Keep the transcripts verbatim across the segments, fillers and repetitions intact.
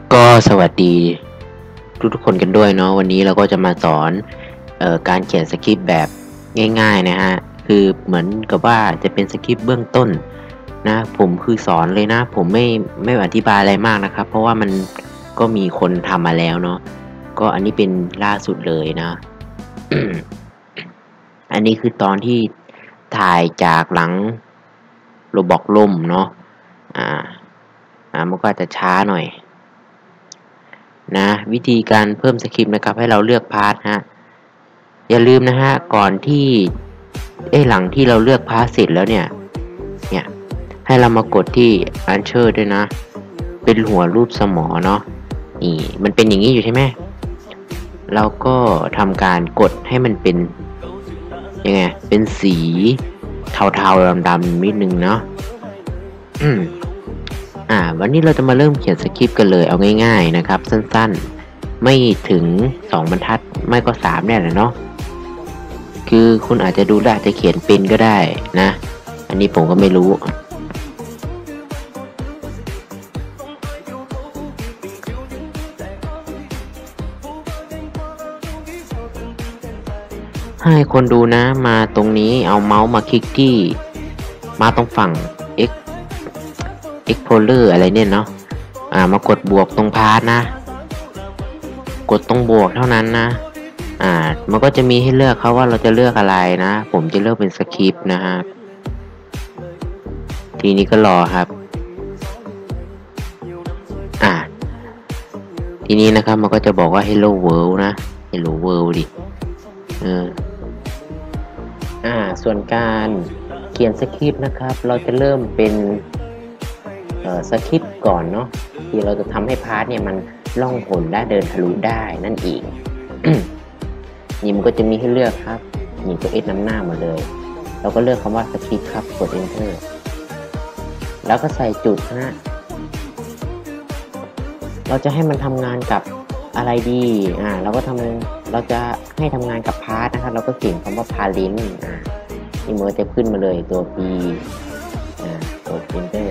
ก็สวัสดีทุกๆคนกันด้วยเนาะวันนี้เราก็จะมาสอนเอ่อการเขียนสคริปต์แบบง่ายๆนะฮะคือเหมือนกับว่าจะเป็นสคริปต์เบื้องต้นนะผมคือสอนเลยนะผมไม่ไม่อธิบายอะไรมากนะครับเพราะว่ามันก็มีคนทำมาแล้วเนาะก็อันนี้เป็นล่าสุดเลยนะ อันนี้คือตอนที่ถ่ายจากหลังโรบอกล่มเนาะอ่าอ่ามันก็จะช้าหน่อยนะวิธีการเพิ่มสคริปต์นะครับให้เราเลือกพาร์ทฮะอย่าลืมนะฮะก่อนที่เอ้หลังที่เราเลือกพาร์ทเสร็จแล้วเนี่ยเนี่ยให้เรามากดที่ Answer ด้วยนะเป็นหัวรูปสมอเนาะนี่มันเป็นอย่างนี้อยู่ใช่ไหมเราก็ทำการกดให้มันเป็นยังไงเป็นสีเทาๆดำๆนิดนึงเนาะอืมอ่าวันนี้เราจะมาเริ่มเขียนสคริปต์กันเลยเอาง่ายๆนะครับสั้นๆไม่ถึงสองบรรทัดไม่ก็สามเนี่ยแหละเนาะคือคุณอาจจะดูได้อาจจะเขียนเป็นก็ได้นะอันนี้ผมก็ไม่รู้ให้คนดูนะมาตรงนี้เอาเมาส์มาคลิกที่มาตรงฝั่ง X Explorer อะไรเนี่ยเนาะอ่ามากดบวกตรงพาร์ทนะกดตรงบวกเท่านั้นนะอ่ามันก็จะมีให้เลือกเขาว่าเราจะเลือกอะไรนะผมจะเลือกเป็นสคริปต์นะฮะทีนี้ก็รอครับอ่าทีนี้นะครับมันก็จะบอกว่า Hello World นะ Hello World ดิเอออ่าส่วนการเขียนสคริปต์นะครับเราจะเริ่มเป็นเอ่อสคริปต์ก่อนเนาะที่เราจะทำให้พาร์ทเนี่ยมันล่องหนและเดินทะลุได้นั่นเอง นี่มันก็จะมีให้เลือกครับมีตัว S นำหน้ามาเลยเราก็เลือกคำว่าสคริปต์ครับกด Enter แล้วก็ใส่จุดนะเราจะให้มันทำงานกับอะไรดีอ่าเราก็ทำเราจะให้ทำงานกับพาร์ทนะครับเราก็เขียนคำว่า parent อ่านี่มันจะขึ้นมาเลยตัว P อ่ากด Enter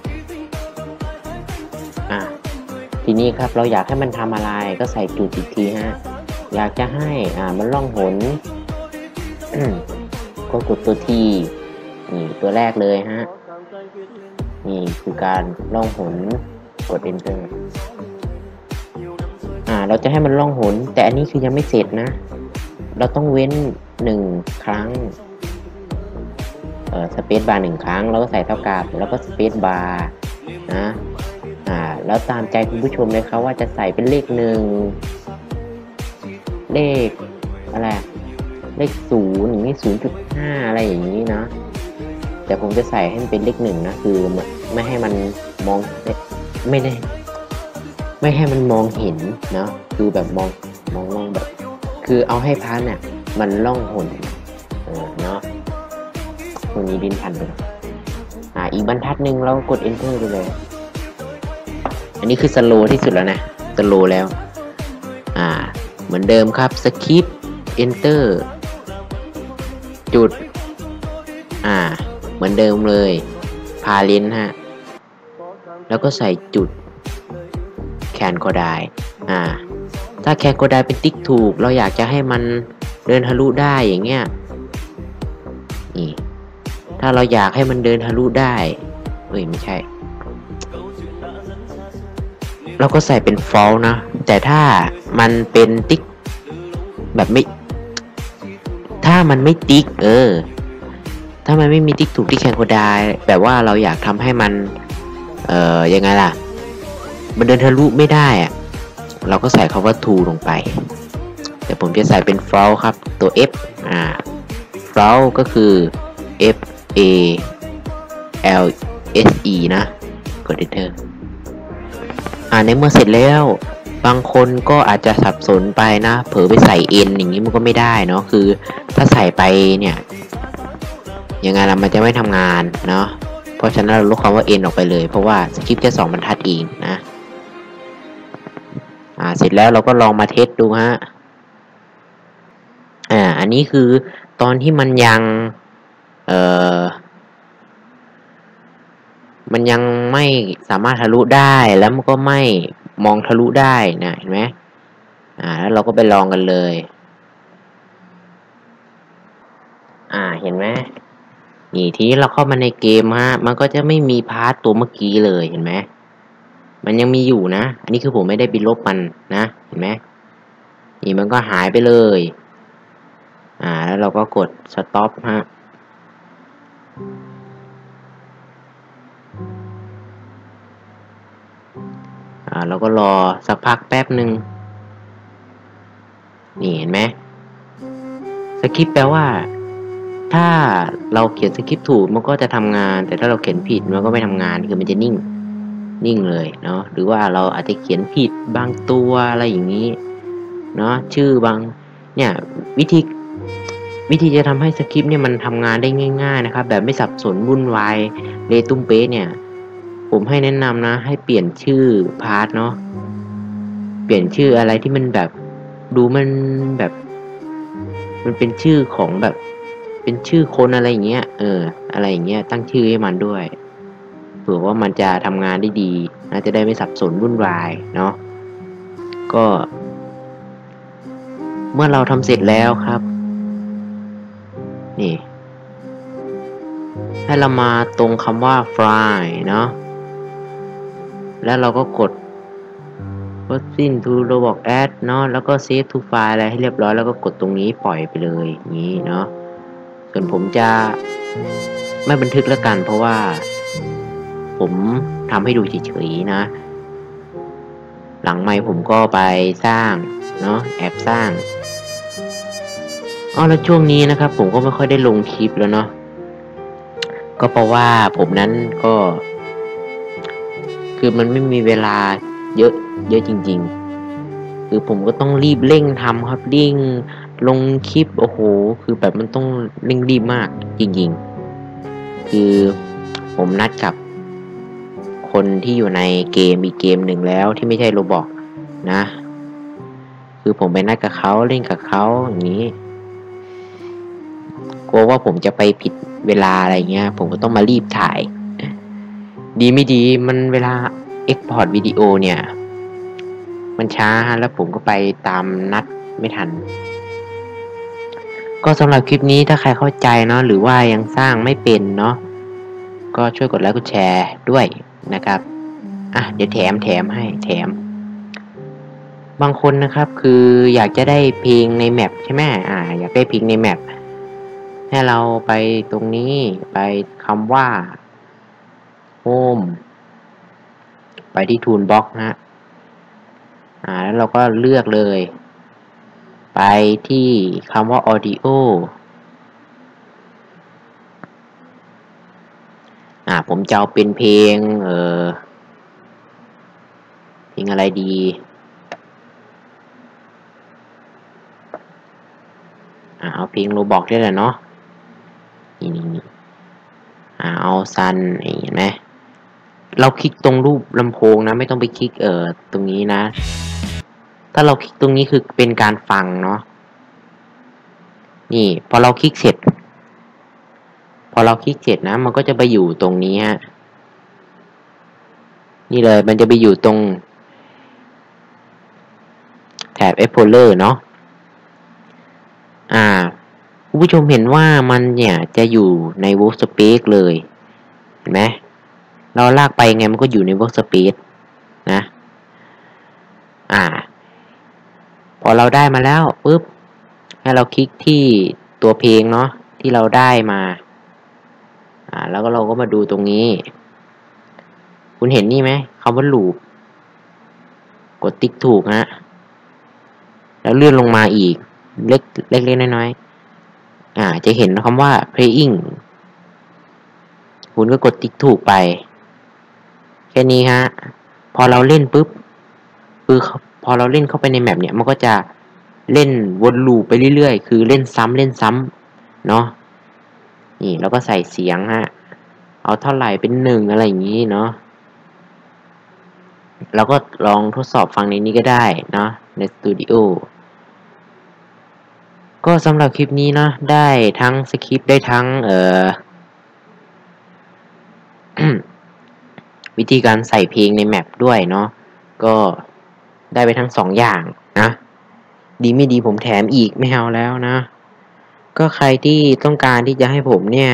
อ่าทีนี้ครับเราอยากให้มันทำอะไรก็ใส่จุดอีกทีฮะอยากจะให้อ่ามันล่องหน ก็กดตัว T นี่ตัวแรกเลยฮะนี่คือการล่องหนกด Enter อ่าเราจะให้มันล่องหนแต่อันนี้คือยังไม่เสร็จนะเราต้องเว้นหนึ่งครั้งเอ่อสเปซบาร์หนึ่งครั้งแล้วก็ใส่เท่ากับแล้วก็สเปซบาร์นะอ่าแล้วตามใจคุณผู้ชมเลยครับว่าจะใส่เป็นเลขหนึ่งเลขอะไรเลขศูนย์อย่างนี้ศูนย์จุดห้าอะไรอย่างนี้นะแต่ผมจะใส่ให้มันเป็นเลขหนึ่งนะคือไม่ให้มันมองไม่ได้ไม่ให้มันมองเห็นเนาะคือแบบมองมองมองแบบคือเอาให้พาร์ทเนี่ยมันล่องหนเออเนาะตัวนี้ดินพันไปอ่าอีกบรรทัดหนึ่งเรากด enter ไปเลยอันนี้คือสโลว์ที่สุดแล้วนะสโลว์แล้วอ่าเหมือนเดิมครับสคริปต์ enter จุดอ่าเหมือนเดิมเลยพาเลนฮะแล้วก็ใส่จุดแคนก็ได้อ่าถ้าแคนก็ได้เป็นติ๊กถูกเราอยากจะให้มันเดินทะลุได้อย่างเงี้ยนี่ถ้าเราอยากให้มันเดินทะลุได้เอ้ยไม่ใช่เราก็ใส่เป็น false นะแต่ถ้ามันเป็นติ๊กแบบไม่ถ้ามันไม่ติ๊กเออถ้ามันไม่มีติ๊กถูกที่แคนโคดายแบบว่าเราอยากทำให้มันเอ่อยังไงล่ะมันเดินทะลุไม่ได้อะเราก็ใส่คำว่า to ลงไปแต่ผมจะใส่เป็น false ครับตัว f อ่า false ก็คือ f a l s e นะกด enter อ่าในเมื่อเสร็จแล้วบางคนก็อาจจะสับสนไปนะเผลอไปใส่ n อย่างนี้มันก็ไม่ได้เนาะคือถ้าใส่ไปเนี่ยยังไงล่ะมันจะไม่ทำงานเนาะเพราะฉะนั้นเราลบคำว่า n ออกไปเลยเพราะว่าสคริปต์แค่สองบรรทัดเองนะอ่าเสร็จแล้วเราก็ลองมาเทสดูฮะอ่าอันนี้คือตอนที่มันยังเอ่อมันยังไม่สามารถทะลุได้แล้วมันก็ไม่มองทะลุได้นะเห็นไหมอ่าแล้วเราก็ไปลองกันเลยอ่าเห็นไหมนี่ทีนี้เราเข้ามาในเกมฮะมันก็จะไม่มีพาร์ทตัวเมื่อกี้เลยเห็นไหมมันยังมีอยู่นะอันนี้คือผมไม่ได้ไปลบมันนะเห็นไหมนี่มันก็หายไปเลยอ่าแล้วเราก็กด stop ฮะอ่าเราก็รอสักพักแป๊บหนึ่งนี่เห็นไหมสคริปต์แปลว่าถ้าเราเขียนสคริปต์ถูกมันก็จะทำงานแต่ถ้าเราเขียนผิดมันก็ไม่ทำงานคือมันจะนิ่งนิ่งเลยเนาะหรือว่าเราอาจจะเขียนผิดบางตัวอะไรอย่างนี้เนาะชื่อบางเนี่ยวิธีวิธีจะทำให้สคริปต์เนี่ยมันทำงานได้ง่ายๆนะครับแบบไม่สับสนวุ่นวายเลตุ้มเป๊ะเนี่ยผมให้แนะนำนะให้เปลี่ยนชื่อพาร์ทเนาะเปลี่ยนชื่ออะไรที่มันแบบดูมันแบบมันเป็นชื่อของแบบเป็นชื่อคนอะไรอย่างเงี้ยเอออะไรอย่างเงี้ยตั้งชื่อให้มันด้วยเผื่อว่ามันจะทำงานได้ดีนะจะได้ไม่สับสนวุ่นวายเนาะก็เมื่อเราทำเสร็จแล้วครับนี่ให้เรามาตรงคำว่า fly เนาะแล้วเราก็กด Proceed to Roblox Add เนาะแล้วก็ Save to File อะไรให้เรียบร้อยแล้วก็กดตรงนี้ปล่อยไปเลยอย่างนี้เนาะส่วนผมจะไม่บันทึกแล้วกันเพราะว่าผมทำให้ดูเฉยๆนะหลังไมค์ผมก็ไปสร้างเนาะแอบสร้างอ๋อแล้วช่วงนี้นะครับผมก็ไม่ค่อยได้ลงคลิปแล้วเนาะก็เพราะว่าผมนั้นก็คือมันไม่มีเวลาเยอะเยอะจริงๆคือผมก็ต้องรีบเร่งทำครับเร่งลงคลิปโอ้โหคือแบบมันต้องเร่งรีบมากจริงๆคือผมนัดกับคนที่อยู่ในเกมอีกเกมหนึ่งแล้วที่ไม่ใช่โรบอกนะคือผมไปนัดกับเขาเล่นกับเขาอย่างนี้กลัวว่าผมจะไปผิดเวลาอะไรเงี้ยผมก็ต้องมารีบถ่ายดีไม่ดีมันเวลาเอ็กพอร์ตวิดีโอเนี่ยมันช้าแล้วผมก็ไปตามนัดไม่ทันก็สำหรับคลิปนี้ถ้าใครเข้าใจเนาะหรือว่ายังสร้างไม่เป็นเนาะก็ช่วยกดไลค์กดแชร์ด้วยนะครับอ่ะเดี๋ยวแถมแถมให้แถมบางคนนะครับคืออยากจะได้เพลงในแมปใช่ไหมอ่าอยากได้เพลงในแมปให้เราไปตรงนี้ไปคำว่า Home ไปที่ Toolbox นะอ่าแล้วเราก็เลือกเลยไปที่คำว่า Audio อ่าผมจะเอาเป็นเพลงเออเพลงอะไรดีอ่าเอาเพลงโรบอกได้แหละเนาะนี่นี่นี่อ่าเอาซันเห็นไหมเราคลิกตรงรูปลำโพงนะไม่ต้องไปคลิกเออตรงนี้นะถ้าเราคลิกตรงนี้คือเป็นการฟังเนาะนี่พอเราคลิกเสร็จพอเราคลิกเสร็จนะมันก็จะไปอยู่ตรงนี้ฮะนี่เลยมันจะไปอยู่ตรงแถบ Explorer เนาะอ่าคุณผู้ชมเห็นว่ามันเนี่ยจะอยู่ใน Workspace เลยเห็นไหมเราลากไปไงมันก็อยู่ใน Workspace นะอ่าพอเราได้มาแล้วปุ๊บให้เราคลิกที่ตัวเพลงเนาะที่เราได้มาอ่าแล้วก็เราก็มาดูตรงนี้คุณเห็นนี่ไหมคำว่า loop กดติ๊กถูกฮะแล้วเลื่อนลงมาอีกเล็กเล็กๆน้อยๆอ่าจะเห็นคำว่า playing คุณก็กดติ๊กถูกไปแค่นี้ฮะพอเราเล่นปุ๊บคือพอเราเล่นเข้าไปในแมปเนี่ยมันก็จะเล่นวนลูปไปเรื่อยๆคือเล่นซ้ำเล่นซ้ำเนาะนี่เราก็ใส่เสียงฮะเอาเท่าไหร่เป็นหนึ่งอะไรอย่างนี้เนาะเราก็ลองทดสอบฟังในนี้ก็ได้เนาะในสตูดิโอก็สำหรับคลิปนี้นะได้ทั้งสคริปต์ได้ทั้งเอ่อ วิธีการใส่เพลงในแมปด้วยเนาะก็ได้ไปทั้งสองอย่างนะดีไม่ดีผมแถมอีกไม่เอาแล้วนะก็ใครที่ต้องการที่จะให้ผมเนี่ย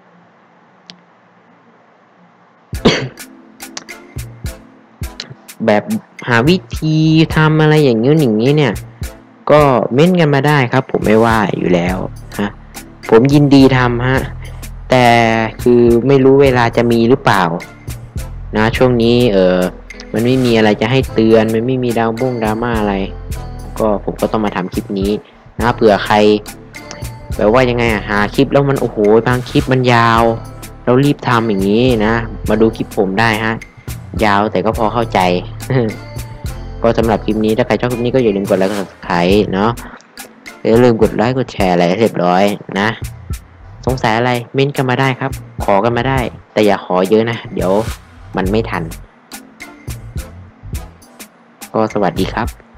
แบบหาวิธีทำอะไรอย่างนี้อย่างนี้เนี่ยก็เม้นกันมาได้ครับผมไม่ว่าอยู่แล้วฮะผมยินดีทำฮะแต่คือไม่รู้เวลาจะมีหรือเปล่านะช่วงนี้เออมันไม่มีอะไรจะให้เตือนมันไม่มีดาวบุ้งดราม่าอะไรก็ผมก็ต้องมาทำคลิปนี้นะเผื่อใครแบบว่ายังไงอะหาคลิปแล้วมันโอ้โหบางคลิปมันยาวเรารีบทำอย่างนี้นะมาดูคลิปผมได้ฮะยาวแต่ก็พอเข้าใจ ก็สำหรับคลิปนี้ถ้าใครชอบคลิปนี้ก็อย่าลืมกดไลค์กด ซับสไครบ์ เนาะอย่าลืมกดไลค์กดแชร์อะไรเรียบร้อยนะสงสัยอะไรเม้นกันมาได้ครับขอกันมาได้แต่อย่าขอเยอะนะเดี๋ยวมันไม่ทันก็สวัสดีครับ